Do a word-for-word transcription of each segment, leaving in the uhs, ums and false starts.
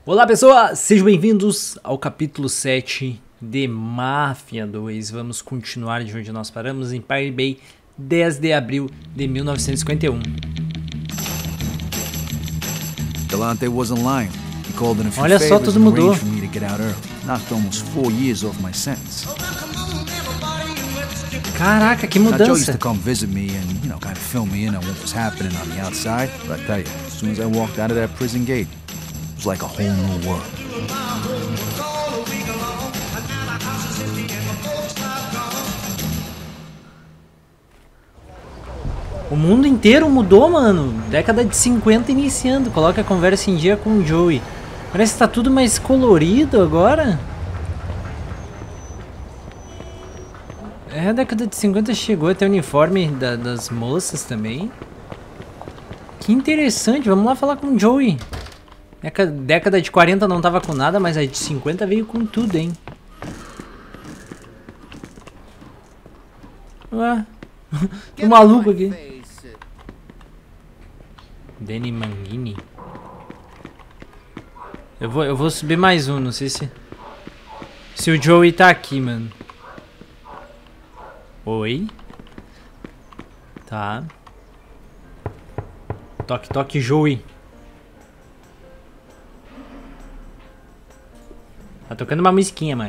Olá pessoas, sejam bem-vindos ao capítulo sete de Máfia dois. Vamos continuar de onde nós paramos, em Pirate Bay, dez de abril de mil novecentos e cinquenta e um. Galante wasn't lying. He called in a few Olha só, favors tudo and mudou. arranged for me to get out early. Knocked almost four years off my sentence. Caraca, que Now, Joe used mudança! to come visit me and, you know, kind of fill me in on what was happening on the outside. But I tell you, as soon as I walked out of that prison gate, it was like a whole new world. O mundo inteiro mudou, mano. Década de cinquenta iniciando. Coloca a conversa em dia com o Joey. Parece que tá tudo mais colorido agora. É, a década de cinquenta chegou até o uniforme da, das moças também. Que interessante, vamos lá falar com o Joey. Década, década de quarenta não tava com nada, mas a de cinquenta veio com tudo, hein. Ué, o maluco aqui. Danny Mangini. Eu vou, eu vou subir mais um, não sei se... Se o Joey tá aqui, mano. Oi. Tá. Toque, toque, Joey. Tá tocando uma musiquinha, mano.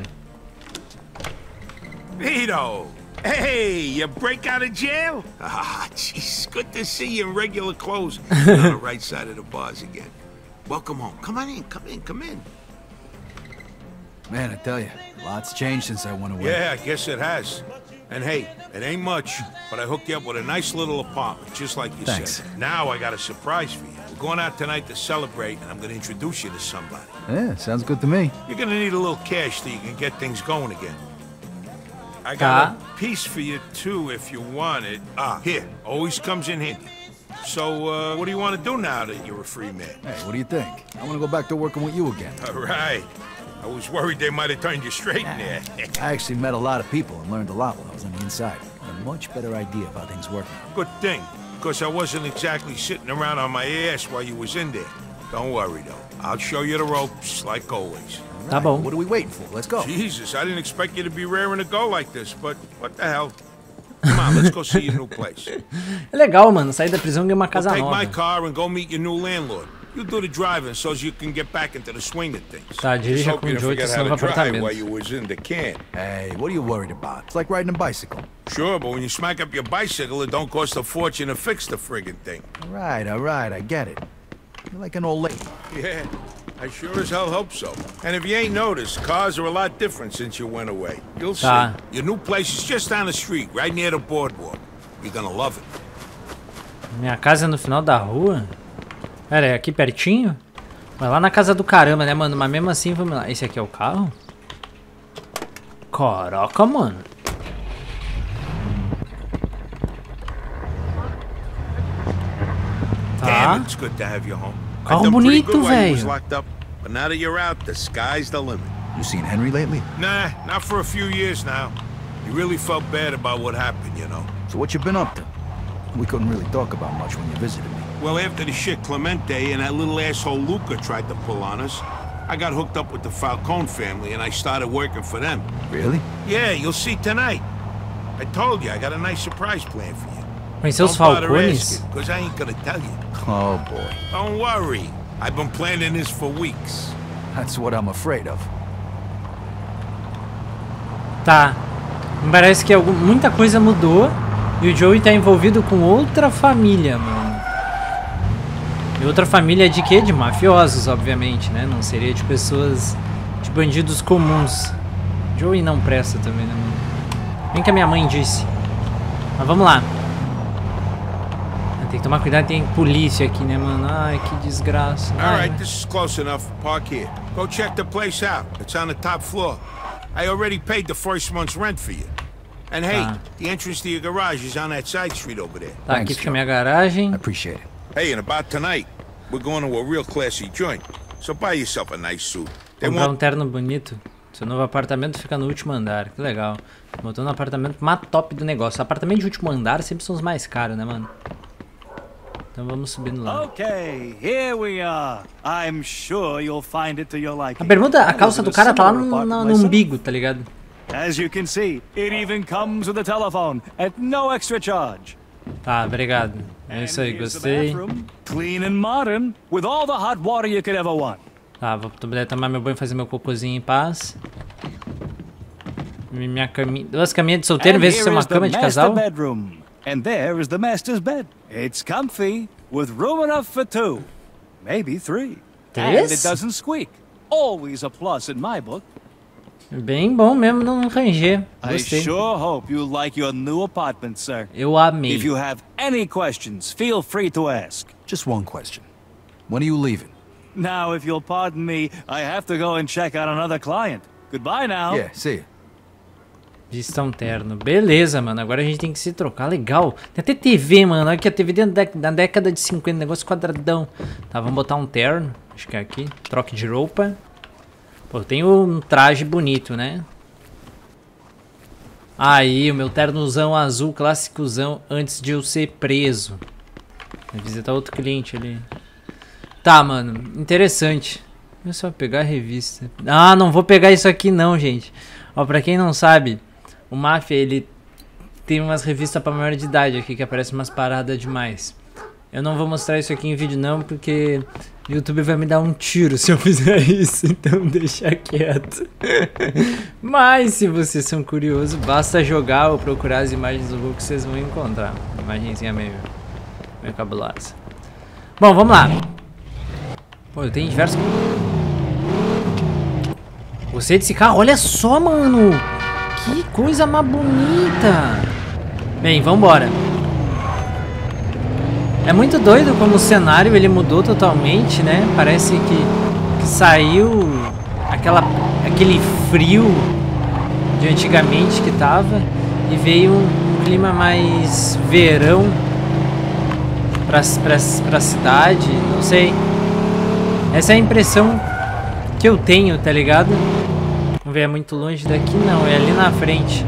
Vito! Hey, you break out of jail? Ah, jeez, good to see you in regular clothes. On the right side of the bars again. Welcome home. Come on in, come in, come in. Man, I tell you, lots changed since I went away. Yeah, I guess it has. And hey, it ain't much, but I hooked you up with a nice little apartment, just like you Thanks. said. Now I got a surprise for you. We're going out tonight to celebrate, and I'm going to introduce you to somebody. Yeah, sounds good to me. You're going to need a little cash so you can get things going again. I got Tá. a piece for you, too, if you want it. Ah, here. Always comes in handy. So, uh, what do you want to do now that you're a free man? Hey, what do you think? I want to go back to working with you again. All right. I was worried they might have turned you straight in there. I actually met a lot of people and learned a lot while I was on the inside. Got a much better idea of how things work now. Good thing, because I wasn't exactly sitting around on my ass while you was in there. Don't worry, though. I'll show you the ropes, like always. Tá bom. What are we waiting for? Let's go. Jesus, I didn't expect you to be raring to go like this, but what the hell? Come on, let's go see your new place. É legal, mano. Sair da prisão e ganhar uma We'll casa take nova. my car and go meet your new landlord. You do the driving so you can get back into the swing of things. Tá, dirija Just hope com you o didn't Joey, que forget senão how vai to pro drive apartamento. while you was in the can. Hey, what are you worried about? It's like riding a bicycle. Sure, but when you smack up your bicycle, it don't cost a fortune to fix the friggin' thing. All right, all right, I get it. You're like an old lady. Yeah, I sure as hell hope so. And if you ain't noticed, cars are a lot different since you went away. You'll see. Tá. Your new place is just down the street, right near the boardwalk. You're gonna love it. Minha casa é no final da rua? Pera, é aqui pertinho? Vai lá na casa do caramba, né, mano? Mas mesmo assim, vamos lá. Esse aqui é o carro? Caraca, mano. Tá. Damn, it's good to have you home. Carro I've done pretty bonito, good while you was velho. locked up, but now that you're out, the sky's the limit. You seen Henry lately? Nah, not for a few years now. He really felt bad about what happened, you know. So what you been up to? We couldn't really talk about much when you visited me. Well, after the shit Clemente and that little asshole Luca tried to pull on us, I got hooked up with the Falcone family and I started working for them. Really? Yeah, you'll see tonight. I told you, I got a nice surprise plan for you. Conheceu os Don't bother Falcones? asking, because I ain't gonna tell you. Oh boy, Don't worry. I've been planning this for weeks. that's what I'm afraid of. Tá. Me parece que algum, muita coisa mudou e o Joey tá envolvido com outra família, mano. E outra família de quê? De mafiosos, obviamente, né? Não seria de pessoas... de bandidos comuns. Joey não presta também, né, mano? Bem que a minha mãe disse. Mas vamos lá. Tem que tomar cuidado, tem polícia aqui, né, mano? Ai, que desgraça. All Ai, right, this is close enough. Park here. Go check the place out. It's on the top floor. I already paid the first month's rent for you. And hey, Ah. the entrance to your garage is on that side street over there. tá, aqui Thanks, fica Joe. minha garagem. I appreciate it. Hey, and about tonight, we're going to a real classy joint. So buy yourself a nice suit. They Comprar um won't... terno bonito. Seu novo apartamento fica no último andar. Que legal. Botou no apartamento mais top do negócio. Apartamento de último andar sempre são os mais caros, né, mano? Então vamos subindo lá. Okay, here we are. I'm sure you'll find it to your liking. A bermuda, a calça do cara tá lá no, no, no umbigo, tá ligado? As you can see, it even comes with a telephone at no extra charge. Tá, obrigado. É isso aí, gostei. Clean and modern, with all the hot water you could ever want. Tá, vou poder tomar meu banho e fazer meu cocôzinho em paz. Minha caminha, duas caminhas de solteiro em vez de ser uma cama de casal. Bedroom. And there is the master's bed. It's comfy, with room enough for two, maybe three. And it doesn't squeak. Always a plus in my book. Bem bom mesmo no ranger. Gostei. I sure hope you like your new apartment, sir. Eu amei. If you have any questions, feel free to ask. Just one question. When are you leaving? Now, if you'll pardon me, I have to go and check out another client. Goodbye now. Yeah, see you. Vistão terno. Beleza, mano. Agora a gente tem que se trocar. Legal. Tem até T V, mano. Olha aqui a T V dentro da, da década de cinquenta. Negócio quadradão. Tá, vamos botar um terno. Acho que é aqui. Troque de roupa. Pô, tem um traje bonito, né? Aí, o meu ternozão azul, clássicozão, antes de eu ser preso. Vou visitar outro cliente ali. Tá, mano. Interessante. Vou só pegar a revista. Ah, não vou pegar isso aqui não, gente. Ó, pra quem não sabe, o Mafia, ele tem umas revistas pra maior de idade aqui, que aparecem umas paradas demais. Eu não vou mostrar isso aqui em vídeo não, porque o YouTube vai me dar um tiro se eu fizer isso, então deixa quieto. Mas se vocês são curiosos, basta jogar ou procurar as imagens do jogo que vocês vão encontrar. Imagenzinha meio, meio cabulosa. Bom, vamos lá. Pô, eu tenho diversos... Gostei desse carro, olha só, mano. Que coisa mais bonita. Bem, vambora. É muito doido como o cenário ele mudou totalmente, né? Parece que, que saiu aquela, aquele frio de antigamente que tava e veio um clima mais verão pra, pra, pra cidade, não sei. Essa é a impressão que eu tenho, tá ligado? Vamos ver, é muito longe daqui? Não, é ali na frente.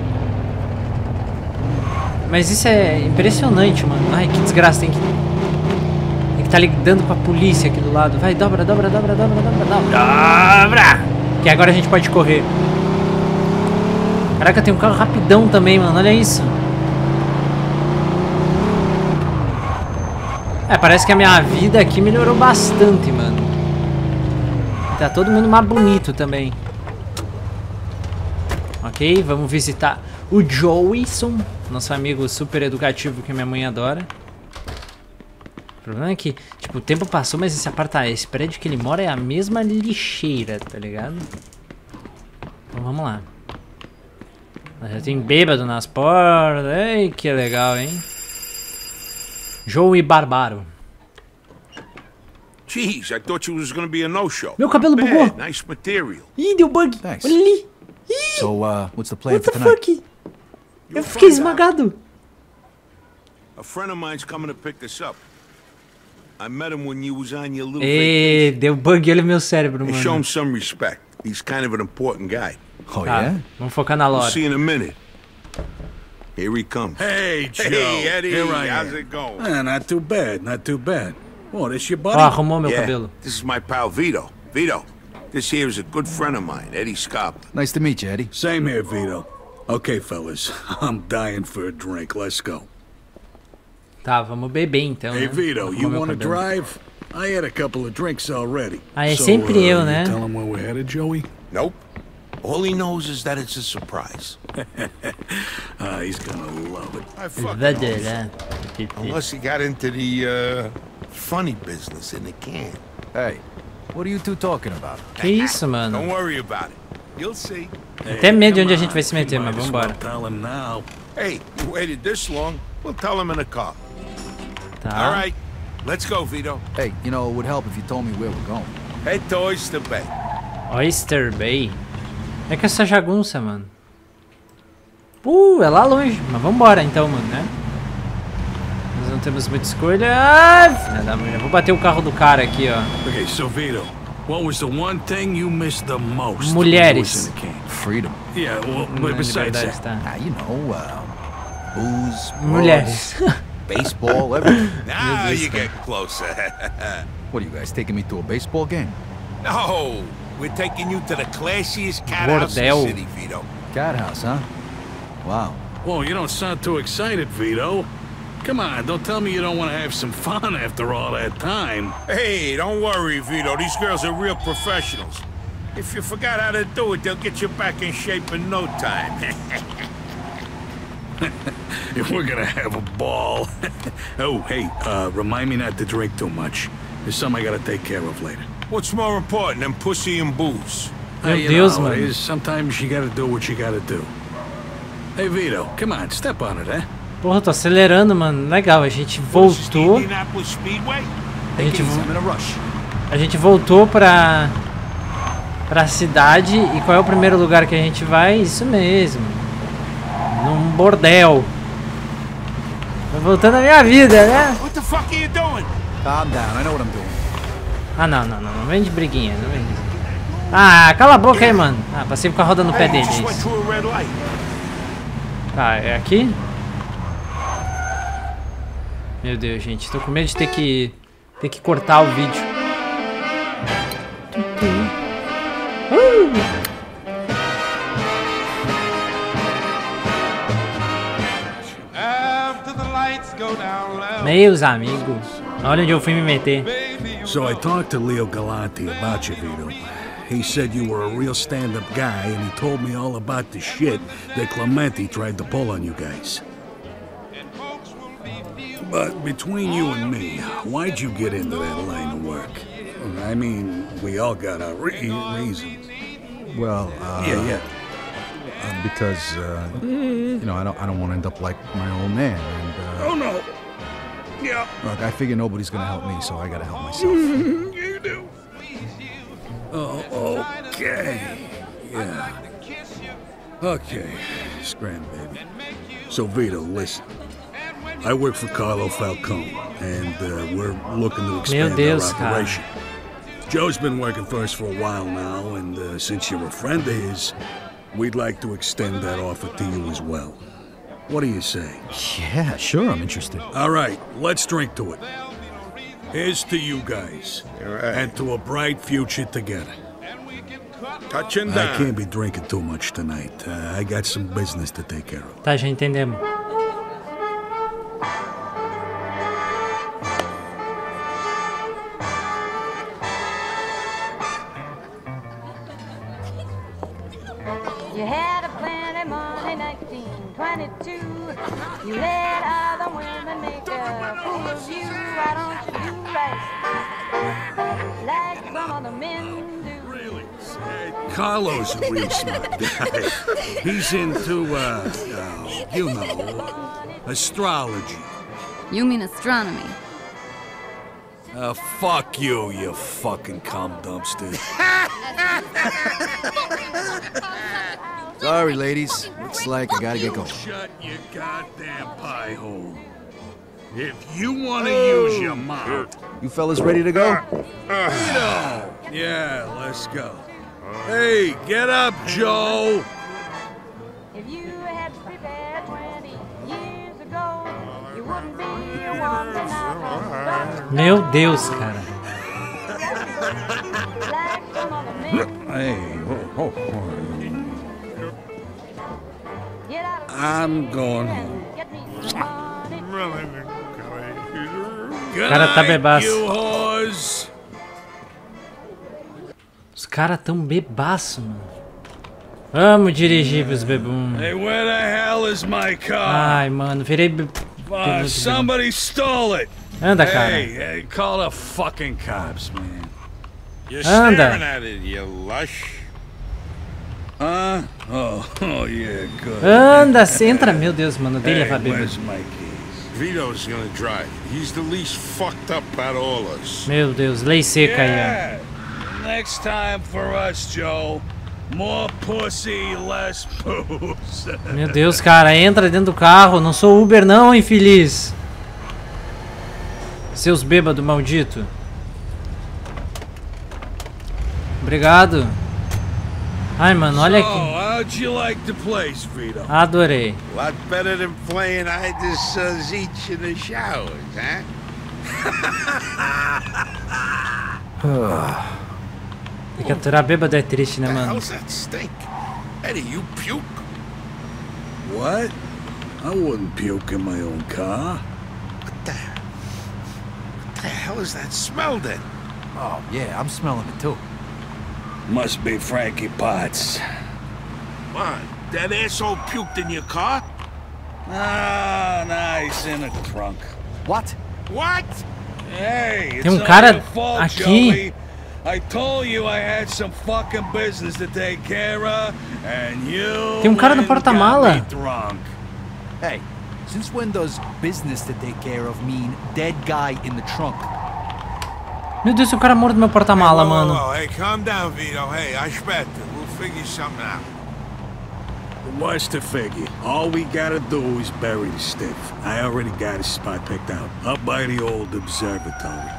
Mas isso é impressionante, mano. Ai, que desgraça, tem que... Tem que tá lidando com a polícia aqui do lado. Vai, dobra, dobra, dobra, dobra, dobra, dobra. Dobra! Que agora a gente pode correr. Caraca, tem um carro rapidão também, mano. Olha isso. É, parece que a minha vida aqui melhorou bastante, mano. Tá todo mundo mais bonito também. Ok, vamos visitar o Joeyson, nosso amigo super educativo que minha mãe adora. O problema é que, tipo, o tempo passou, mas esse apartamento, esse prédio que ele mora é a mesma lixeira, tá ligado? Então vamos lá. Já tem bêbado nas portas. Ei, que legal, hein? Joey Barbaro. Jeez, I thought you was gonna be a no-show. Meu cabelo bugou. Nice material. Ih, deu bug. Thanks. Olha ali. Ih, So, uh, what's the plan what for the tonight? fuck? Eu fiquei esmagado. A friend of mine's coming to pick this up. I met him when you was on your little Ê, deu bug, olha meu cérebro, vacation. Show him mano. some respect. He's kind of an important guy. Oh, Tá, yeah? vamos focar na We'll lore. see in a minute. Here he comes. Hey, Joe. Hey, Eddie, Here I how's am. it going? Ah, not too bad, not too bad. Oh, this your Ó, buddy? arrumou meu Yeah, cabelo. this is my pal Vito. Vito, this here is a good friend of mine, Eddie Scarpa. Nice to meet you, Eddie. Same here, Vito. Okay, fellas, I'm dying for a drink. Let's go. Tá, vamos beber então, Hey, né? Vito, Arrumou you meu want to cabelo. drive? I had a couple of drinks already. Ah, é so, sempre uh, eu, you né? Tell him where we're headed, Joey? Nope. All he knows is that it's a surprise. Ah, he's gonna love it. I fucking Vai hope so. né? Unless he got into the uh, funny business in the can. Hey, what are you two talking about? Que isso, mano? Don't worry about it. You'll see. Até medo de onde a Come gente vai se on, meter, you mas might as vambora. well Tell him now. Hey, you waited this long. We'll tell him in the car. All Tá. right. Let's go, Vito. Hey, you know, it would help if you told me where we're going. Head to Oyster Bay. Oyster Bay. É que essa jagunça, mano. Uh, é lá longe. Mas vambora então, mano, né? Nós não temos muita escolha. Ah, filha da mãe. Eu vou bater o carro do cara aqui, ó. Okay, so Vito, what was the one thing you missed the most? Mulheres. when you was in the can? Freedom. Yeah, well, Na but besides liberdade, that, tá. Ah, you know, uh, booze, Mulheres. baseball, everything. Now you get closer. What are you guys taking me to a baseball game? No, we're taking you to the classiest cat house in the city, Vito. Cat house, huh? Wow. Whoa, you don't sound too excited, Vito. Come on, don't tell me you don't want to have some fun after all that time. Hey, don't worry, Vito. These girls are real professionals. If you forgot how to do it, they'll get you back in shape in no time. We're gonna have a ball. Oh, hey, uh, remind me not to drink too much. There's something I gotta take care of later. What's more important than pussy and booze? Meu Hey, you Deus, know how it mano. is. Sometimes you gotta do what you gotta do. Hey, Vito, come on, step on it, eh? Porra, tô acelerando, mano. Legal, a gente voltou. Indianapolis Speedway? A gente, I'm in a rush. a gente voltou pra, pra cidade. E qual é o primeiro lugar que a gente vai? Isso mesmo. Num bordel. Tô voltando à minha vida, né? What the fuck are you doing? Calm down, I know what I'm doing. Ah, não, não, não. Não vem de briguinha. Não vem de... Ah, cala a boca aí, mano. Ah, passei com a roda no pé Hey, dele. you just é went isso. through a red light. Tá, é aqui? Meu Deus, gente. Tô com medo de ter que... Ter que cortar o vídeo. Uh! Meus amigos. Olha onde eu fui me meter. So I talked to Leo Galante about you, Vito. He said you were a real stand-up guy, and he told me all about the shit that Clemente tried to pull on you guys. But between you and me, why'd you get into that line of work? I mean, we all got our re reasons. Well, uh, Yeah, yeah. uh, because uh, you know, I don't, I don't want to end up like my old man. And uh, Oh, no. Yeah, look, I figure nobody's gonna help me, so I gotta help myself. you do. Oh, okay. Yeah. Okay, scram, baby. So, Vito, listen. I work for Carlo Falcone, and uh, we're looking to expand Deus, our cara. operation. Joe's been working for us for a while now, and uh, since you're a friend of his, we'd like to extend that offer to you as well. What do you say? Yeah, sure, I'm interested. All right, let's drink to it. Here's to you guys, and to a bright future together. Touching I down. can't be drinking too much tonight. Uh, I got some business to take care of. Tá, já entendemos. You had a plenty money, nineteen twenty-two. You let other women make a fool of you. Why don't you do right like some other men do? Carlo's a real smart guy. He's into, uh, uh, you know, astrology. You mean astronomy? Uh, fuck you, you fucking cum dumpster. Sorry, ladies. Looks like I gotta get going. Shut your goddamn pie hole. If you want to use your mouth. You fellas ready to go? Vito! Yeah, let's go. Hey, get up, Joe! If you had prepared twenty years ago, you wouldn't be wandering out Meu Deus, cara. like some other men. Hey, oh, oh, oh. Get out of I'm going home. and get me some money. Good Cara, tá night, bebaço. you whores. Os caras tão bebaço, mano. Vamos dirigir pros bebum. Hey, where the hell is my car? Ai, mano, virei... be- Uh, somebody stole it. Anda, cara. Hey, hey, call the fucking cops, man. You're Anda. staring at it, you lush. Huh? Oh, oh yeah, good. Anda, entra. Meu Deus, mano, dele Hey, levar bebê. where's my keys? Vito's gonna drive. He's the least fucked up out of all us. Meu Deus, lei seca aí, ó. Yeah. Next time for us, Joe. More pussy, less booze. Meu Deus, cara, entra dentro do carro. Não sou Uber não, infeliz. Seus bêbados maldito. Obrigado. Ai, mano, olha So, aqui. how'd How'd you like the place, Vito? Adorei. A lot better than playing hide this uh, Zeech in the showers, huh? E capturar bêbado é triste, né, What the mano? hell's that stink? Eddie, you puke? What? I wouldn't puke in my own car. What the... What the hell is that smell then? Oh, yeah, I'm smelling it too. Must be Frankie Potts. What? That asshole puked in your car? Ah, nice in the trunk. What? What? Hey, Tem um it's cara not your fault, aqui. Joey. I told you I had some fucking business to take care of, and you Tem um cara no went and porta-mala. got me drunk. Hey, since when does business to take care of mean dead guy in the trunk? Meu Deus, tem um cara morto no meu porta-mala, Whoa, whoa, mano. whoa. Hey, calm down, Vito. Hey, aspetta. We'll figure something out. What's the figure? All we gotta do is bury the stiff. I already got a spot picked out, up by the old observatory.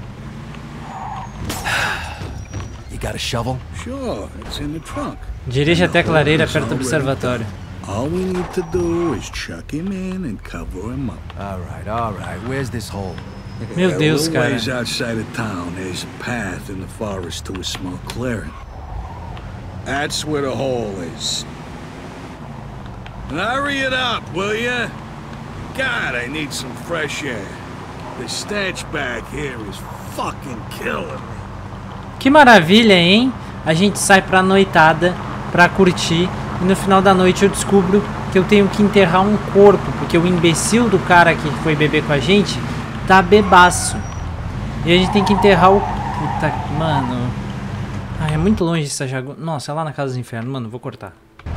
You got a shovel? Sure, it's in the trunk. Dirige até a clareira perto do observatório. All we need to do is chuck him in and cover him up. All right, all right. Where's this hole? Meu A Deus, little cara. ways outside of town, there's a path in the forest to a small clearing. That's where the hole is. And hurry it up, will ya? God, I need some fresh air. The stench back here is fucking killing me. Que maravilha, hein? A gente sai pra noitada, pra curtir, e no final da noite eu descubro que eu tenho que enterrar um corpo, porque o imbecil do cara que foi beber com a gente tá bebaço. E a gente tem que enterrar o... Puta, mano... Ai, é muito longe essa jagu... Nossa, é lá na Casa dos Infernos, mano, vou cortar.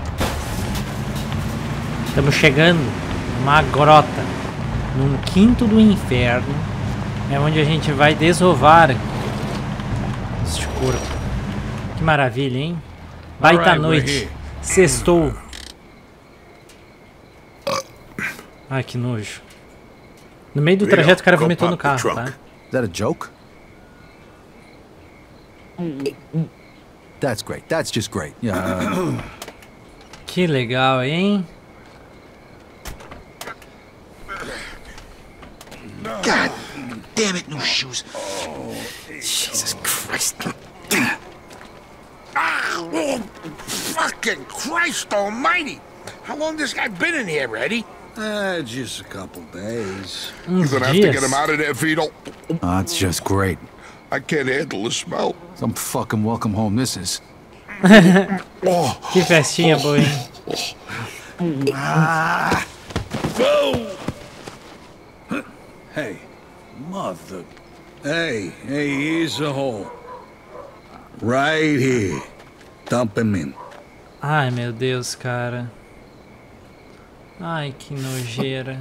Estamos chegando numa grota, num quinto do inferno, é onde a gente vai desovar este corpo. Que maravilha, hein? Baita noite. Sextou. Ai, que nojo. No meio do trajeto o cara vomitou no carro, tá? Is that a joke? That's great. That's just great. Yeah. Que legal, hein? God damn it, new shoes. Jesus Christ. Ah, oh, fucking Christ almighty. How long this guy been in here, Eddie? Uh, just a couple days. Uns You're gonna have to get dias. him out of there, Vito. Oh, it's just great. I can't handle the smell. Some fucking welcome home this is. Oh, Que festinha boa, hein? Hey, mother. Hey, hey, here's a hole. Right here. Dump him in. Ai, meu Deus, cara. Ai, que nojeira.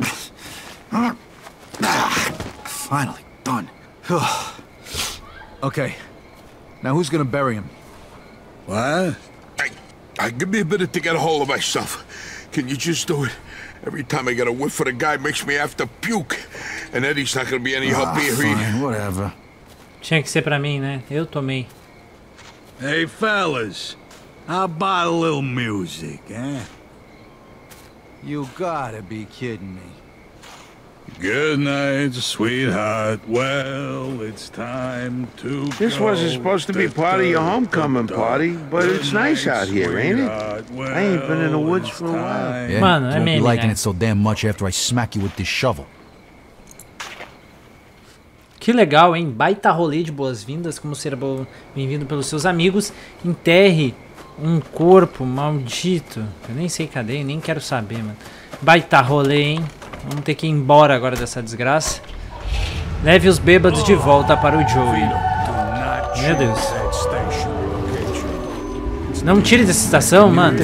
Finally done. Okay. Now who's gonna bury him? What? I, I, give me a minute to get a hold of myself. Can you just do it? Every time I get a whiff of the guy makes me have to puke. And Eddie's not gonna be any help Ah, here. fine, whatever. Tinha que ser pra mim, né? Eu tomei. Hey, fellas. How about a little music, eh? You gotta be kidding me. Good night, sweetheart. Well, it's time to This go. wasn't supposed to be part of your homecoming party, but it's nice out here, ain't it? I ain't been in the woods for a while. Yeah? Mano, é Won't be meme, liking né? it so damn much after I smack you with this shovel. Que legal, hein? Baita rolê de boas-vindas, como ser bem-vindo pelos seus amigos. Enterre um corpo maldito. Eu nem sei cadê, nem quero saber, mano. Baita rolê, hein? Vamos ter que ir embora agora dessa desgraça. Leve os bêbados de volta para o Joey. Meu Deus. Não tire dessa estação, mano.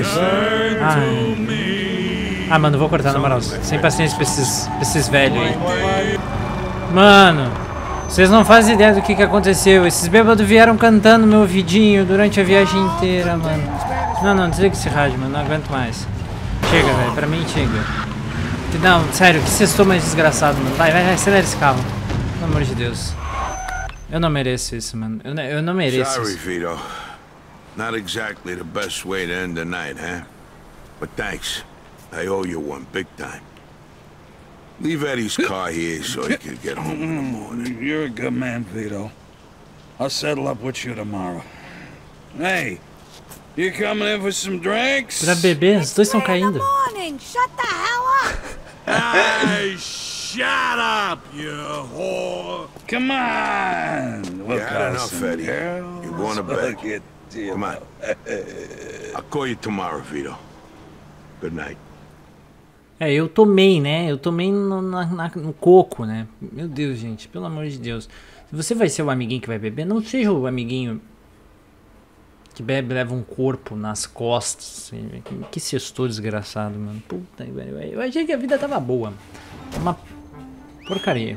Ai. Ah, mano, vou cortar na moral. Sem paciência pra esses, pra esses velhos aí. Mano, vocês não fazem ideia do que, que aconteceu. Esses bêbados vieram cantando no meu ouvidinho durante a viagem inteira, mano. Não, não, desliga esse rádio, mano. Não aguento mais. Chega, velho. Pra mim, chega. Não, sério, que sextou mais desgraçado, mano. Vai, vai, vai, acelera esse carro. Pelo amor de Deus. Eu não mereço isso, mano. Eu, não- eu não mereço Sorry, isso. Vito. Not exactly the best way to end the night, huh? But thanks. I owe you one, big time. Leave Eddie's car here so he can get home in the morning. You're a good man, Vito. I'll settle up with you tomorrow. Hey, you coming in for some drinks? Pra beber, os dois estão caindo. Morning, shut the hell up. Hey, shut up, you whore! Come on! You had enough, Eddie. You're going to bed. Come on. I'll call you tomorrow, Vito. Good night. É, eu tomei, né? Eu tomei no, na, na, no coco, né? Meu Deus, gente, pelo amor de Deus. Se você vai ser o amiguinho que vai beber, não seja o amiguinho que bebe, leva um corpo nas costas. Que, que sextou desgraçado, mano. Puta que pariu. Eu achei que a vida tava boa. Uma porcaria.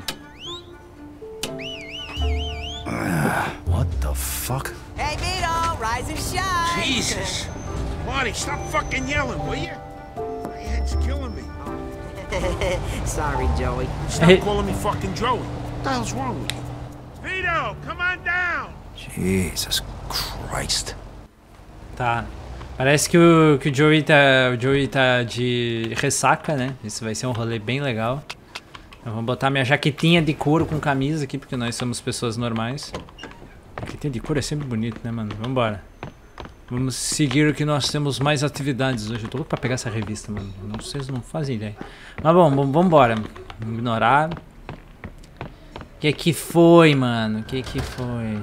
What the fuck? Hey, Vito, rise and shine. Jesus! Marty, stop fucking yelling, will you? My head's killing me. Sorry, Joey. Stop calling me fucking Joey. What the hell's wrong with you? Vito, come on down! Jesus Christ. Tá. Parece que o, que o Joey tá, o Joey tá de ressaca, né? Isso vai ser um rolê bem legal. Eu vou botar minha jaquetinha de couro com camisa aqui, porque nós somos pessoas normais. Jaquetinha de couro é sempre bonito, né, mano? Vambora. Vamos seguir que nós temos mais atividades hoje. Eu tô louco pra pegar essa revista, mano. Não, vocês não fazem ideia. Mas bom, vambora. Vamos ignorar. O que que foi, mano? O que que foi?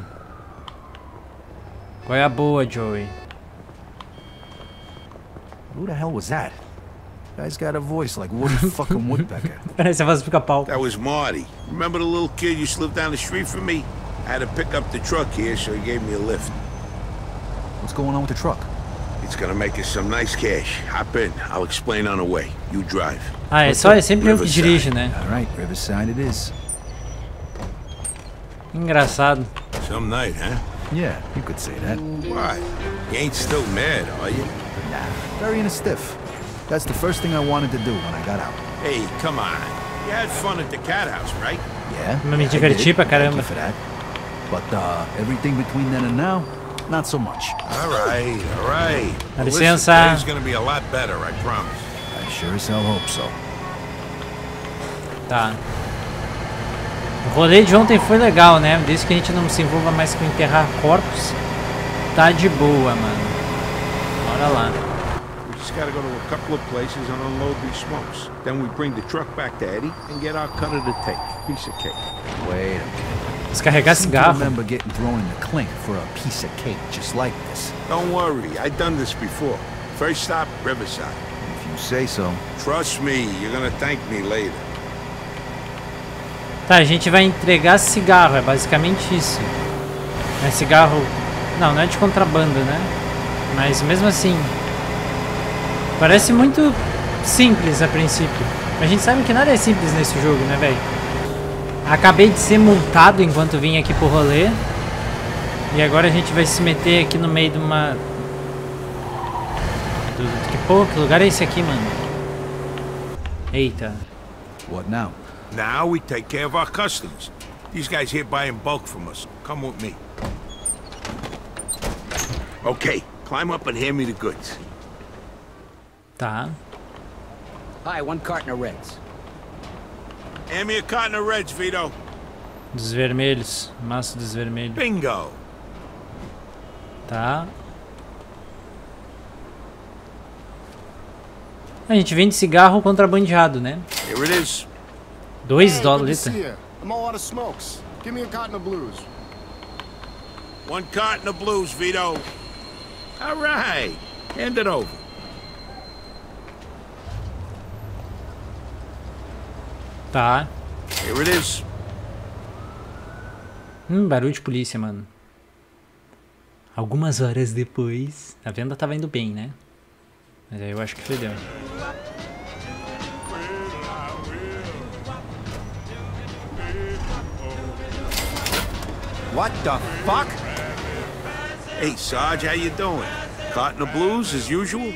Qual é a boa, Joey? Who the hell was that? Guy's got a voice like Woody fucking Woodpecker. Parece a voz do Pica-Pau. That was Marty. Remember the little kid you slipped down the street from me? I had to pick up the truck here, so he gave me a lift. What's going on with the truck? It's gonna make us some nice cash. Hop in. I'll explain on the way. You drive. Ah, é só, é sempre eu que dirijo, né? Alright, Riverside it is. Engraçado. Some night, huh? Yeah, you could say that. Why? You ain't still mad, are you? Nah, very in a stiff. That's the first thing I wanted to do when I got out. Hey, come on. You had fun at the cat house, right? Yeah, Me I diverti did. pra Thank caramba. you for that. But uh, everything between then and now, not so much. All right, all right. Dá Well, listen, licença. today's gonna be a lot better, I promise. I sure as hell hope so. Tá. O rolê de ontem foi legal, né? Desde que a gente não se envolva mais com enterrar corpos, tá de boa, mano. Bora lá. We just gotta go to a couple of places and unload these smokes. Then we bring the truck back to Eddie and get our cut of the take. Piece of cake. Wait a minute. Descarregar I seem to cigarro. remember getting thrown in the clink for a piece of cake just like this. Don't worry, I've done this before. First stop, Riverside. If you say so. Trust me, you're gonna thank me later. Tá, a gente vai entregar cigarro, é basicamente isso. É cigarro... Não, não é de contrabando, né? Mas mesmo assim... Parece muito simples a princípio. Mas a gente sabe que nada é simples nesse jogo, né, velho? Acabei de ser multado enquanto vim aqui pro rolê. E agora a gente vai se meter aqui no meio de uma... Do, que, pô, que lugar é esse aqui, mano? Eita. What now? Now we take care of our customers. These guys here buy in bulk from us. Come with me. Okay, climb up and hand me the goods. Tá. Hi, one carton of Reds. Hand me a carton of Reds, Vito. Dos vermelhos. Maço dos vermelhos. Bingo. Tá. A gente vende cigarro contrabandeado, né? Here it is. Dois Hey, dólares. good to see ya. I'm all out of smokes. Give me a carton of blues. One carton of blues, Vito. All right. Hand it over. Tá. Here it is. Hum, barulho de polícia, mano. Algumas horas depois... A venda tava indo bem, né? Mas aí eu acho que fedeu. What the fuck? Hey, Sarge, how you doing? Carton of blues as usual?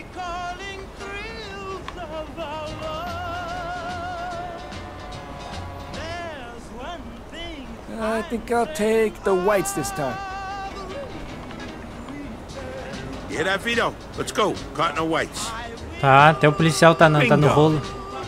I think I'll take the whites this time. Yeah, that Vito. Let's go. Cardinal Whites. Tá, até o policial tá no, tá no rolo.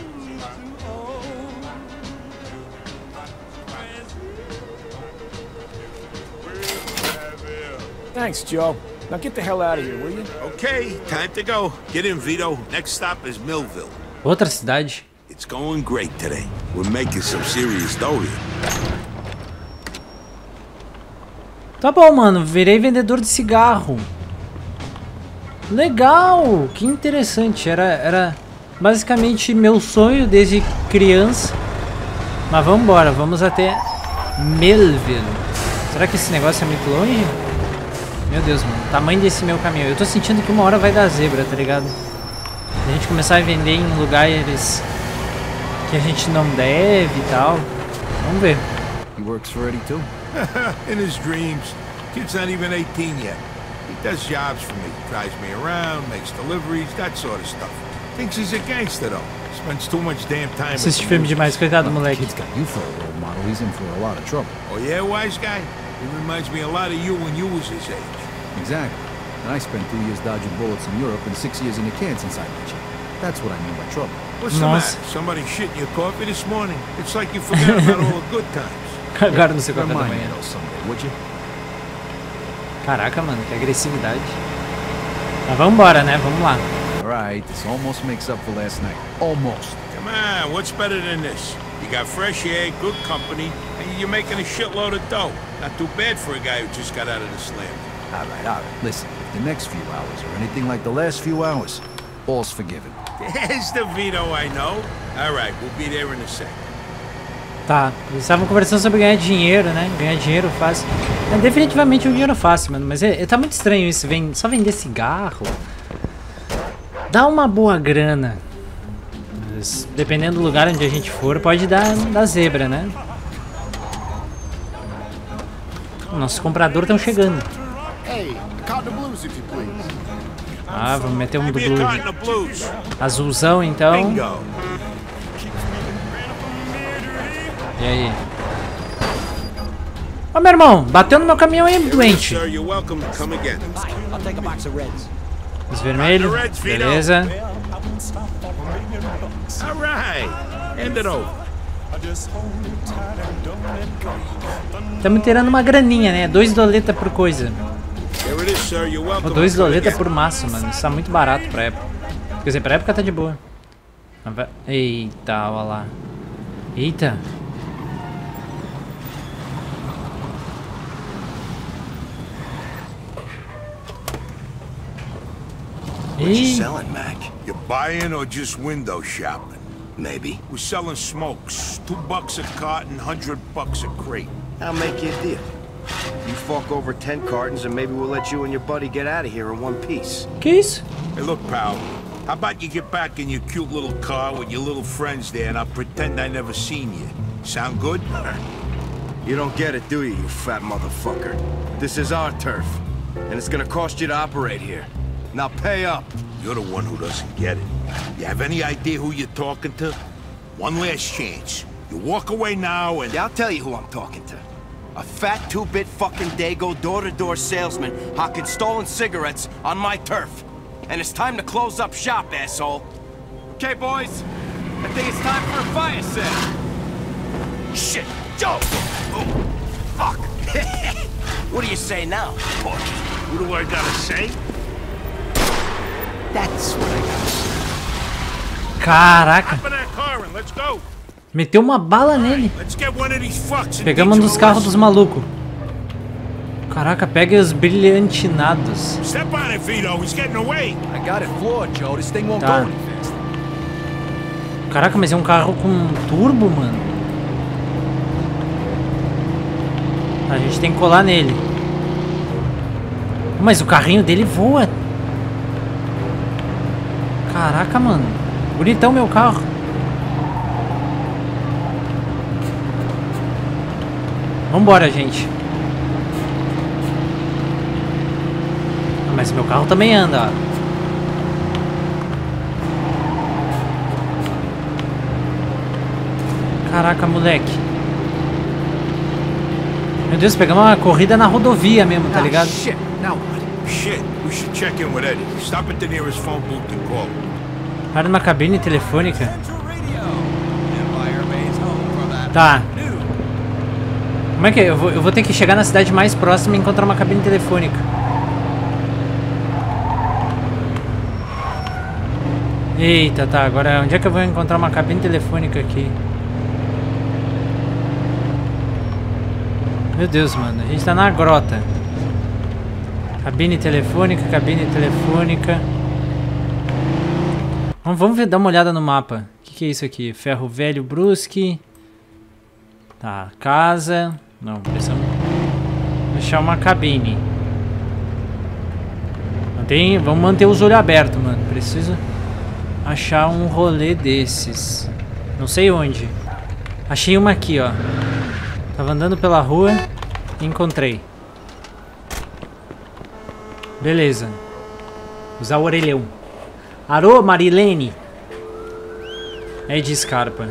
Thanks, Joe. Now get the hell out of here, will you? Okay, time to go. Get in, Vito. Next stop is Millville. Outra cidade. It's going great today. We're making some serious dough here. Tá bom, mano. Virei vendedor de cigarro. Legal! Que interessante. Era, era basicamente meu sonho desde criança. Mas vamos embora. Vamos até Millville. Será que esse negócio é muito longe? Meu Deus, mano. O tamanho desse meu caminhão. Eu tô sentindo que uma hora vai dar zebra, tá ligado? A gente começar a vender em lugares que a gente não deve e tal. Vamos ver. He works for Eddie too? In his dreams. Kid's not even eighteen yet. He does jobs for me. Drives me around, makes deliveries, that sort of stuff. Thinks he's a gangster though. Spends too much damn time. Assiste filme demais, coitado do moleque. Kid's got you for a role model. He's in for a lot of trouble. Oh yeah, wise guy? He reminds me a lot of you when you was his age. Exactly. And I spent two years dodging bullets in Europe and six years in the can since I met you. That's what I mean by trouble. What's the matter? Somebody shit in your coffee this morning? It's like you forgot about all the good times. Agora no seu café da Remind me manhã. though someday, would you? Caraca, mano, que agressividade. Mas vamos embora, né? Vamos lá. Alright, this almost makes up for last night. Almost. Come on, what's better than this? You got fresh air, good company, and you're making a shitload of dough. Not too bad for a guy who just got out of the slam. Alright, alright. Listen, if the next few hours are anything like the last few hours, all's forgiven. There's the Vito I know. Alright, we'll be there in a sec. Tá, eles estavam conversando sobre ganhar dinheiro, né? Ganhar dinheiro fácil. É definitivamente um dinheiro fácil, mano. Mas é, é, tá muito estranho isso. Vem, só vender cigarro. Dá uma boa grana. Mas, dependendo do lugar onde a gente for, pode dar, dar zebra, né? Nossos compradores estão chegando. Ah, vamos meter um do blues. Azulzão, então. E aí? Ô, meu irmão, bateu no meu caminhão aí, doente. Os vermelhos, beleza. Estamos tirando uma graninha, né? Dois doleta por coisa. Ou dois doleta por massa, mano. Isso tá muito barato pra época. Quer dizer, pra época tá de boa. Eita, olha lá. Eita. What you selling, Mac? You buying or just window shopping? Maybe. We're selling smokes. Two bucks a carton, hundred bucks a crate. I'll make you a deal. You fork over ten cartons and maybe we'll let you and your buddy get out of here in one piece. Que isso? Hey, look, pal. How about you get back in your cute little car with your little friends there and I'll pretend I never seen you. Sound good? You don't get it, do you, you fat motherfucker? This is our turf, and it's gonna cost you to operate here. Now pay up. You're the one who doesn't get it. You have any idea who you're talking to? One last chance. You walk away now and... Yeah, I'll tell you who I'm talking to. A fat two-bit fucking Dago door-to-door salesman hawking stolen cigarettes on my turf. And it's time to close up shop, asshole. Okay, boys? I think it's time for a fire sale. Shit! Joe! Oh, fuck! What do you say now, Porky? What do I gotta say? That's what I gotta say. Caraca! Meteu uma bala nele. Pegamos um dos carros dos malucos. Caraca, pega os brilhantinados. Tá. Caraca, mas é um carro com turbo, mano. A gente tem que colar nele. Mas o carrinho dele voa. Caraca, mano. Bonitão meu carro. Vambora, gente. Mas meu carro também anda, ó. Caraca, moleque. Meu Deus, pegamos uma corrida na rodovia mesmo, tá ligado? Shit, We should check in with Eddie. Stop at the nearest phone booth and call. Para numa cabine telefônica. Tá. Como é que é? Eu vou, eu vou ter que chegar na cidade mais próxima e encontrar uma cabine telefônica. Eita, tá. Agora onde é que eu vou encontrar uma cabine telefônica aqui? Meu Deus, mano. A gente tá na grota. Cabine telefônica, cabine telefônica. Vamos, vamos ver, dar uma olhada no mapa. O que, que é isso aqui? Ferro velho, Brusque. Tá, casa. Não, precisamos deixar uma cabine. Mantém, vamos manter os olhos abertos, mano. Preciso achar um rolê desses. Não sei onde. Achei uma aqui, ó. Tava andando pela rua e encontrei. Beleza. Usar o orelhão. Alô, Marilene. É de Scarpa.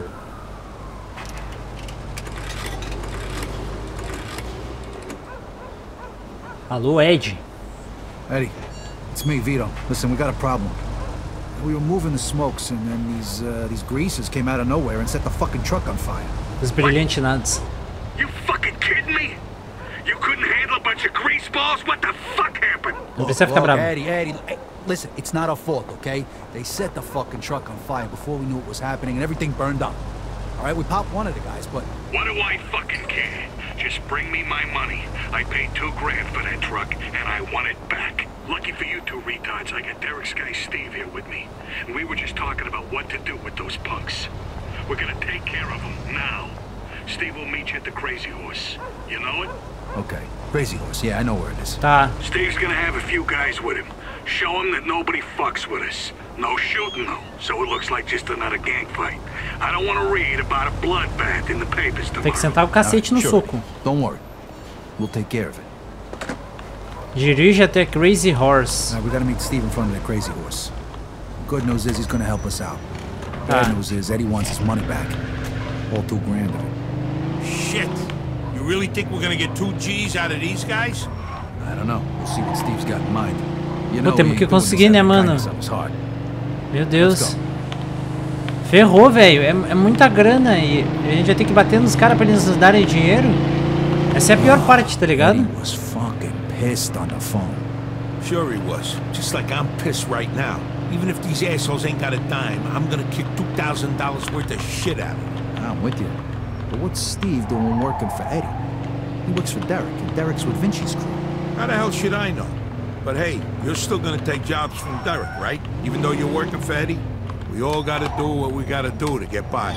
Alô, Ed. Eddie, it's me, Vito. Listen, we got a problem. We were moving the smokes, and then these uh, these greasers came out of nowhere and set the fucking truck on fire. Os brilhantinados. You fucking kidding me? You couldn't handle a bunch of grease balls? What the fuck happened? Não precisa ficar bravo. Eddie, Eddie, hey, listen, it's not our fault, okay? They set the fucking truck on fire before we knew it was happening, and everything burned up. All right, we popped one of the guys, but what do I fucking care? Just bring me my money. I paid two grand for that truck, and I want it back. Lucky for you two retards, I got Derek's guy Steve here with me. And we were just talking about what to do with those punks. We're gonna take care of them now. Steve will meet you at the Crazy Horse. You know it? Okay. Crazy Horse, yeah, I know where it is. Tá. Steve's gonna have a few guys with him. Show him that nobody fucks with us. No shooting, though, so it looks like just another gang fight. I don't want to read about a bloodbath in the papers tomorrow. Tem que sentar o cacete no soco. Don't worry. We'll take care of it. Dirige até Crazy Horse. Now we gotta meet Steve in front of the Crazy Horse. Good news is he's gonna help us out. Tá. Bad news is Eddie wants his money back. All two grand of it. Shit. You really think we're gonna get two G's out of these guys? I don't know. We'll see what Steve's got in mind. You Pô, know, temos que conseguir, né, mano? It's hard. Meu Deus. Ferrou, velho. É, é muita grana e a gente vai ter que bater nos caras pra eles nos darem dinheiro. Essa é a pior parte, tá ligado? He was fucking pissed on the phone. Sure he was. Just like I'm pissed right now. Even if these assholes ain't got a dime, I'm gonna kick two thousand dollars worth of shit out of them. I'm with you. But what's Steve doing working for Eddie? He works for Derek, and Derek's with Vinci's crew. How the hell should I know? But hey, you're still gonna take jobs from Derek, right? Even though you're working for Eddie? We all gotta do what we gotta do to get by.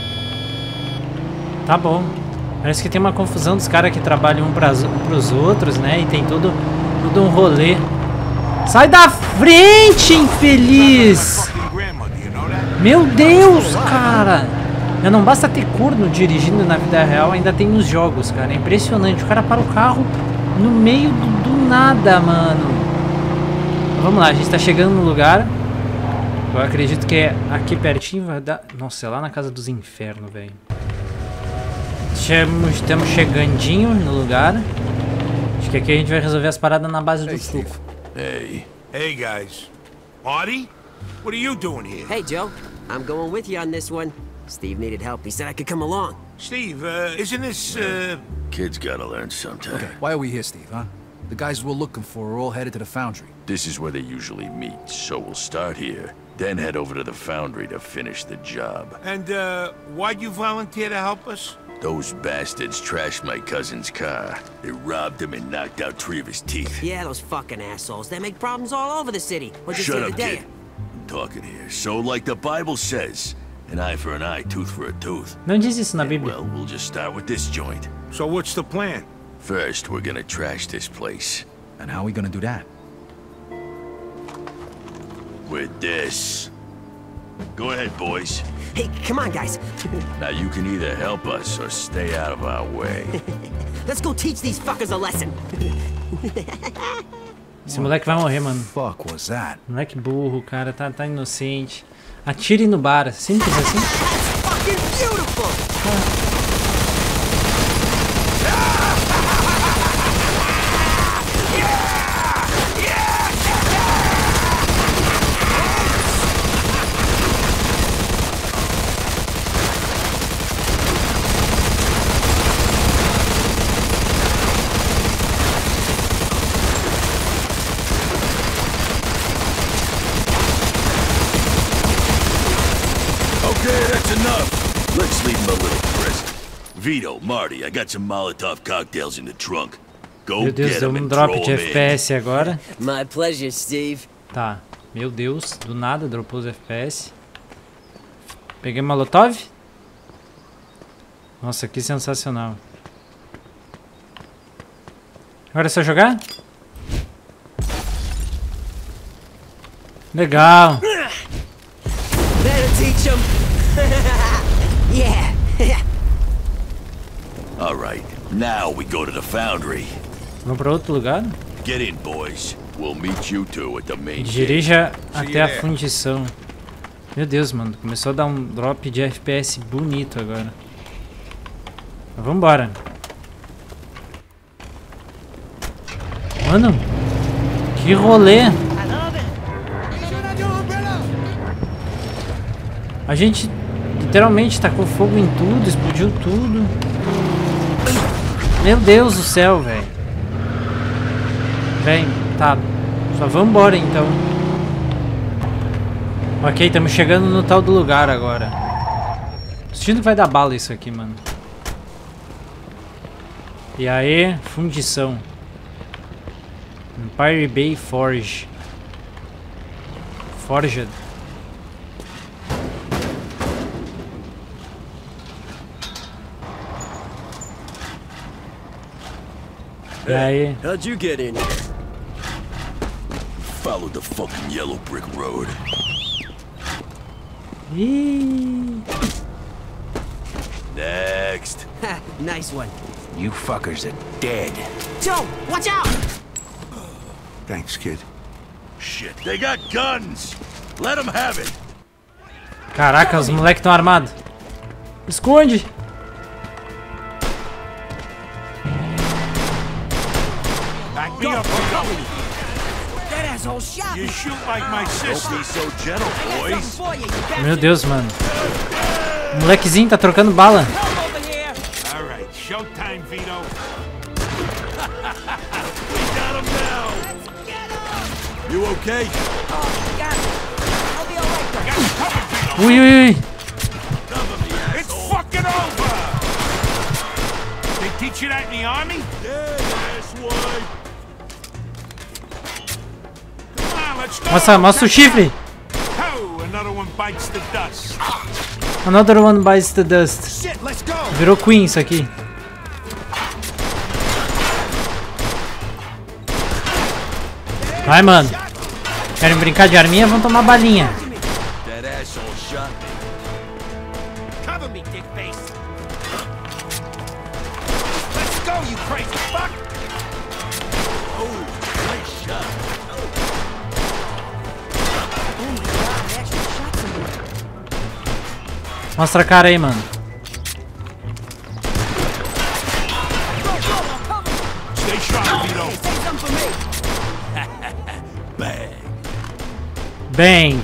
Tá bom. Parece que tem uma confusão dos caras que trabalham um, pras, um pros outros, né? E tem todo, todo um rolê. Sai da frente, infeliz! Meu Deus, cara! Não basta ter corno dirigindo na vida real, ainda tem nos jogos, cara. É impressionante. O cara para o carro no meio do, do nada, mano. Vamos lá, a gente tá chegando no lugar. Eu acredito que é aqui pertinho. Vai dar... Nossa, é lá na casa dos infernos, velho. Estamos chegandinho no lugar. Acho que aqui a gente vai resolver as paradas na base do suco. Hey. Hey, guys. Marty? What are you doing here? Hey, Joe. I'm going with you on this one. Steve needed help. He said I could come along. Steve, uh, isn't this, uh... Kids gotta learn sometime. Okay, why are we here, Steve, huh? The guys we're looking for are all headed to the foundry. This is where they usually meet, so we'll start here, then head over to the foundry to finish the job. And, uh, why'd you volunteer to help us? Those bastards trashed my cousin's car. They robbed him and knocked out three of his teeth. Yeah, those fucking assholes. They make problems all over the city. What'd you Shut say up, today? kid. I'm talking here. So, like the Bible says, an eye for an eye, tooth for a tooth. Não diz isso na Bíblia. Well, we'll just start with this joint. So what's the plan? First, we're gonna trash this place. And how are we gonna do that? With this. Go ahead, boys. Hey, come on, guys. Now you can either help us or stay out of our way. Let's go teach these fuckers a lesson. Esse moleque vai morrer, mano. Fuck was that? Moleque burro, cara, tá, tá inocente. Atire no bar, simples assim. Fucking beautiful. Ah. Let's leave him a little present. Vito, Marty, I got some Molotov cocktails in the trunk. Go Meu Deus, get deu them um and drop throw de 'em F P in. S agora. My pleasure, Steve. Tá, meu Deus, do nada dropou os F P S. Peguei Molotov. Nossa, que sensacional. Agora é só jogar? Legal. Better teach him. Yeah. All right, now we go to the foundry. Vamos pra outro lugar? Get in, boys. We'll meet you two at the main gate. Dirija até a fundição. Meu Deus, mano. Começou a dar um drop de F P S bonito agora. Mas vambora. Mano, que rolê. A gente literalmente tacou fogo em tudo, explodiu tudo. Meu Deus do céu, velho. Vem, tá. Só vambora então. Ok, estamos chegando no tal do lugar agora. Tô sentindo que vai dar bala isso aqui, mano. E aí, fundição. Empire Bay Forge. Forged. E aí? How'd you get in here? Follow the fucking yellow brick road. Ih. Next. Nice one. You fuckers are dead. Joe, watch out! Thanks, kid. Shit, they got guns. Let them have it. Caraca, os moleques estão armados. Esconde! Back me up, Rico. That asshole shot me. You shoot like my sister. Don't be so gentle, boys. Meu Deus, mano. O molequezinho tá trocando bala. All right, showtime, Vito. We got him now. You okay? Ui, ui, ui. It's fucking over. They teach you that in the army? Yeah, that's why. Come on, let's go. Mostra, mostra o chifre. Oh, another one bites the dust. Another one bites the dust. Shit, let's go. Virou Queen isso aqui. Vai, mano. Querem brincar de arminha? Vão tomar balinha. That asshole shot me. Cover me, dick face. Let's go, you crazy fuck. Oh, nice shot. Mostra a cara aí, mano. Stay sharp, Vito. Bang. Bang.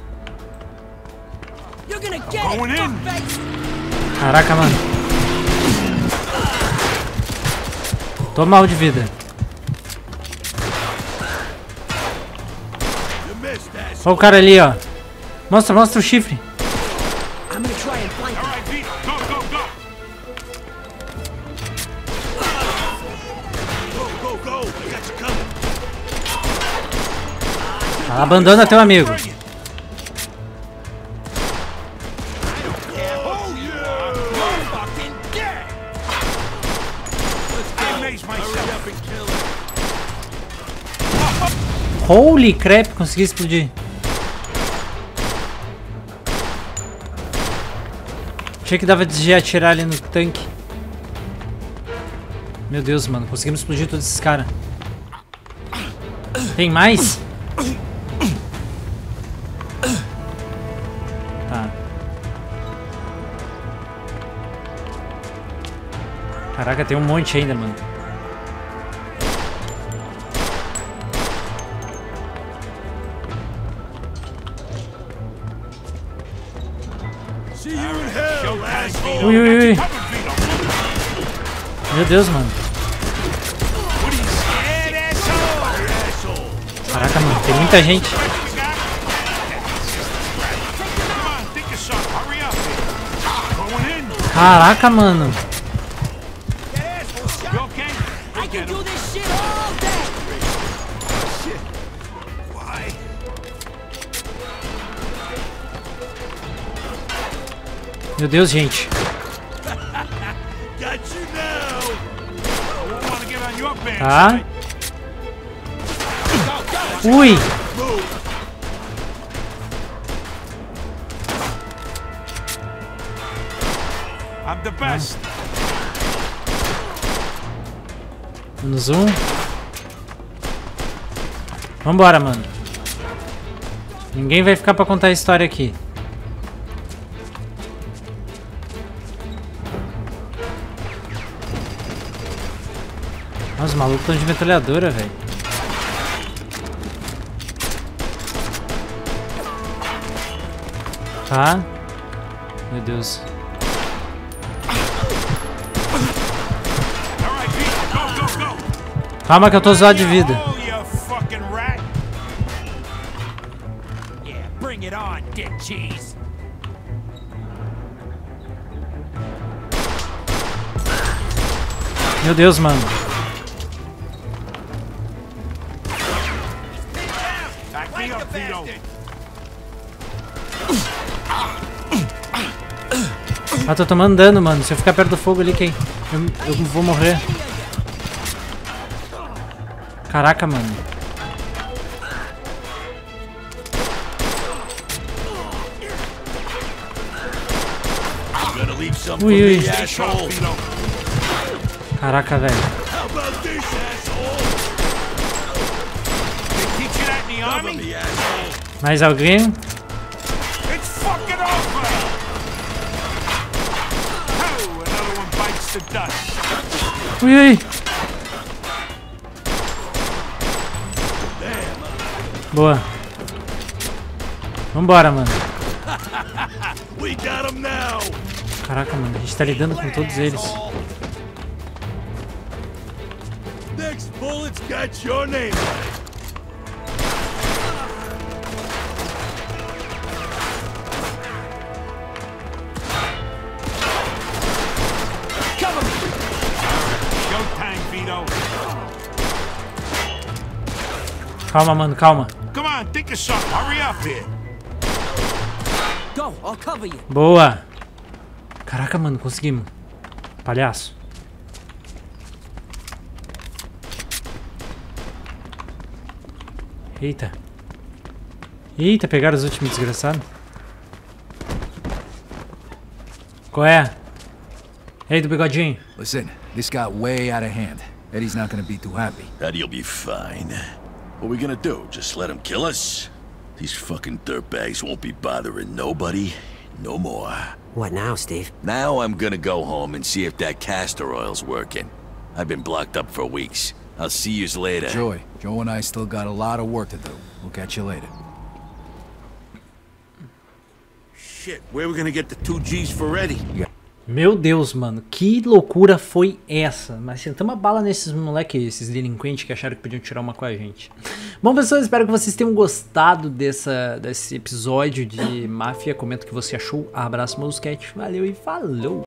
You're gonna get Going it, in. fuckface. Caraca, mano. Tô mal de vida. You missed, asshole. Olha o cara ali, ó. Mostra, mostra o chifre. I'm gonna try and flank All him. right, Vito, go, go, go. Go, go, go. I got you coming. Abandona teu amigo. Oh, yeah. You're fucking dead. I amazed myself. Up and kill him. Holy crap, consegui explodir. Achei que dava de atirar ali no tanque. Meu Deus, mano, conseguimos explodir todos esses caras. Tem mais? Tá. Caraca, tem um monte ainda, mano. See you in hell, asshole. Ui, ui, ui. Meu Deus, mano. Caraca, mano, tem muita gente. Come on, think of something. Hurry up. Going Caraca, mano. Meu Deus, gente. Tá. Ui. I'm the best. Menos um. Vambora, mano. Ninguém vai ficar pra contar a história aqui. Nossa, os malucos estão de metralhadora, velho. Tá. Meu Deus. Calma que eu tô zoado de vida. Meu Deus, mano. Ah, tô tomando dano, mano. Se eu ficar perto do fogo ali, quem? Eu, eu vou morrer. Caraca, mano. Ui, ui. Caraca, velho. Mais alguém? Ui, ui. Boa. Vambora, mano. Caraca, mano, a gente tá lidando com todos eles. Next bullet's got your name on it. Calma, mano, calma. Come on, think of something. Hurry up here. Go, I'll cover you. Boa. Caraca, mano, conseguimos. Palhaço. Eita. Eita, pegaram os últimos desgraçados. Qual é? Ei, do bigodinho. Listen, this got way out of hand. Eddie's not gonna be too happy. Eddie'll be fine. What are we gonna do? Just let him kill us? These fucking dirtbags won't be bothering nobody no more. What now, Steve? Now I'm gonna go home and see if that castor oil's working. I've been blocked up for weeks. I'll see yous later. Joey, Joe and I still got a lot of work to do. We'll catch you later. Shit, where are we gonna get the two G's for Eddie? Yeah. Meu Deus, mano, que loucura foi essa? Mas sentamos a bala nesses moleques, esses delinquentes que acharam que podiam tirar uma com a gente. Bom, pessoal, espero que vocês tenham gostado dessa, desse episódio de Máfia. Comenta o que você achou. Abraço, Moluscat. Valeu e falou!